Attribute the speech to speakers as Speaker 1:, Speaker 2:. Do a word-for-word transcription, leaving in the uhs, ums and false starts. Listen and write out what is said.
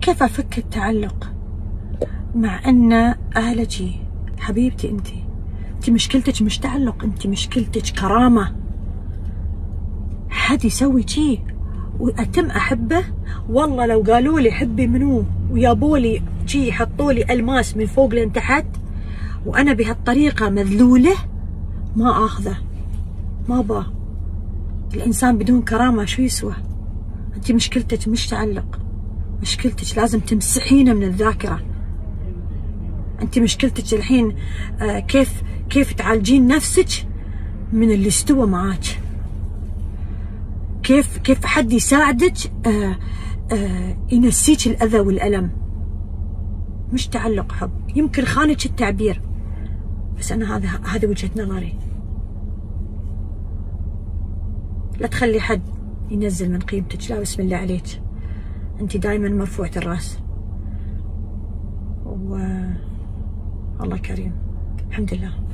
Speaker 1: كيف افك التعلق مع ان اهلك؟ حبيبتي انت انت مشكلتك مش تعلق، انت مشكلتك كرامه. حد يسوي شي واتم احبه؟ والله لو قالوا لي حبي منو ويابوا لي شي يحطوا لي الماس من فوق لين تحت وانا بهالطريقه مذلوله ما اخذه، ما با. الانسان بدون كرامه شو يسوى؟ انت مشكلتك مش تعلق، مشكلتك لازم تمسحينه من الذاكره. انت مشكلتك الحين آه كيف كيف تعالجين نفسك من اللي استوى معاك، كيف كيف حد يساعدك آه آه ينسيك الاذى والالم. مش تعلق، حب. يمكن خانك التعبير بس انا هذا هذه وجهة نظري. لا تخلي حد ينزل من قيمتك، لا بسم الله عليك، انت دائما مرفوعة الراس و الله كريم الحمد لله.